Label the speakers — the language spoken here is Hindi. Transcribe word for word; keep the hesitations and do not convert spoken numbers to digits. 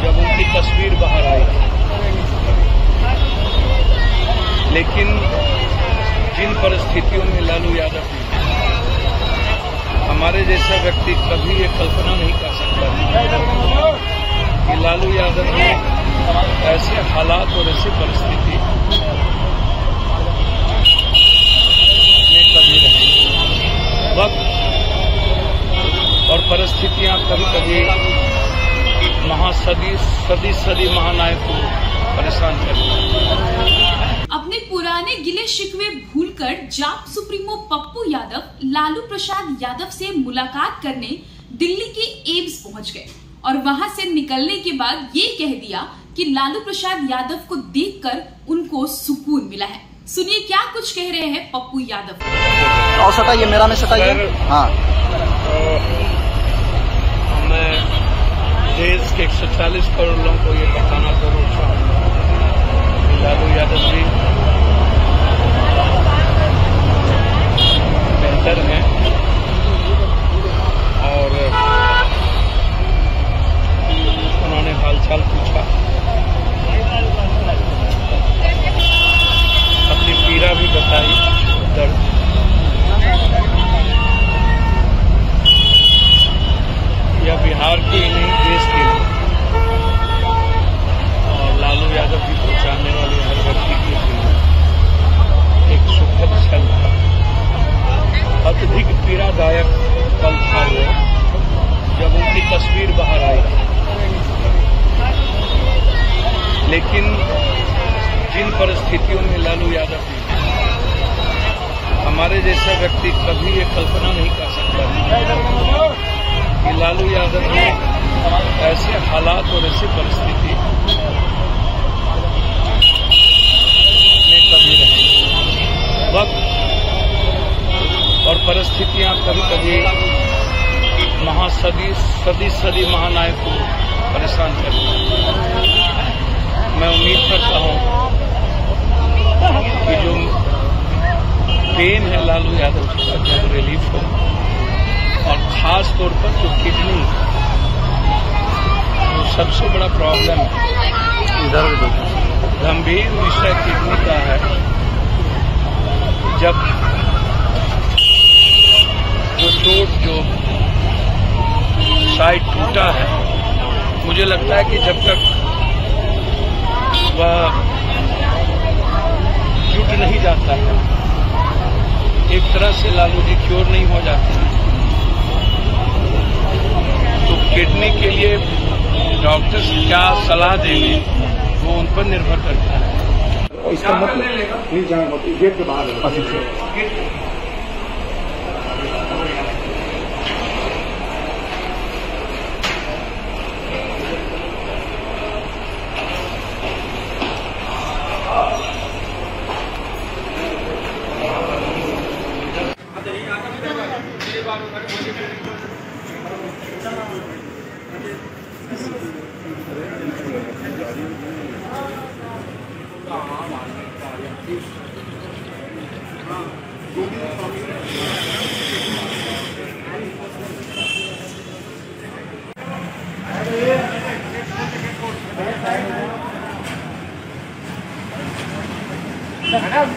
Speaker 1: जब उनकी तस्वीर बाहर आई। लेकिन जिन परिस्थितियों में लालू यादव थी, हमारे जैसा व्यक्ति कभी ये कल्पना नहीं कर सकता कि लालू यादव ने ऐसे हालात और ऐसी परिस्थिति में कभी रहे। वक्त और परिस्थितियां कभी कभी महासदी सदी सदी महानायक को परेशान करती हैं।
Speaker 2: अपने पुराने गिले शिकवे भूलकर जाप सुप्रीमो पप्पू यादव लालू प्रसाद यादव से मुलाकात करने दिल्ली के एम्स पहुंच गए और वहां से निकलने के बाद ये कह दिया कि लालू प्रसाद यादव को देखकर उनको सुकून मिला है। सुनिए क्या कुछ कह रहे हैं पप्पू यादव।
Speaker 3: और सटाइए, मेरा में सटाइए। हाँ,
Speaker 1: मैं देश के एक सौ चालीस करोड़ लोगों को ये बताना जरूर चाहूँगा, लालू यादव जी बेहतर हैं और उन्होंने हालचाल पूछा, अपनी पीड़ा भी बताई, दर्द। यह बिहार के ही नहीं देश के लिए और लालू यादव जी को जानने वाले हर व्यक्ति के लिए एक सुखद क्षण था। अत्यधिक पीड़ादायक पल था वो जब उनकी तस्वीर बाहर आई। लेकिन जिन परिस्थितियों में लालू यादव थी, हमारे जैसा व्यक्ति कभी ये कल्पना नहीं कर सकता कि लालू यादव ने ऐसे हालात और ऐसी परिस्थिति में कभी रहे। वक्त और परिस्थितियां कभी कभी महासदी सदी सदी महानायक को परेशान करती हैं। मैं उम्मीद करता हूं कि जो पेन है लालू यादव जी का जल्द रिलीफ हो और खास तौर पर जो किडनी, जो सबसे बड़ा प्रॉब्लम है, गंभीर विषय किडनी का है। जब जो चोट जो साइड टूटा है, मुझे लगता है कि जब तक वह जुट नहीं जाता है, एक तरह से लालू जी क्योर नहीं हो जाते हैं। तो किडनी के लिए डॉक्टर्स क्या सलाह देंगे वो उन पर निर्भर करता है।
Speaker 4: इसका मतलब प्लीज गेट के बाहर
Speaker 5: Hãy subscribe cho kênh Ghiền Mì Gõ để không bỏ lỡ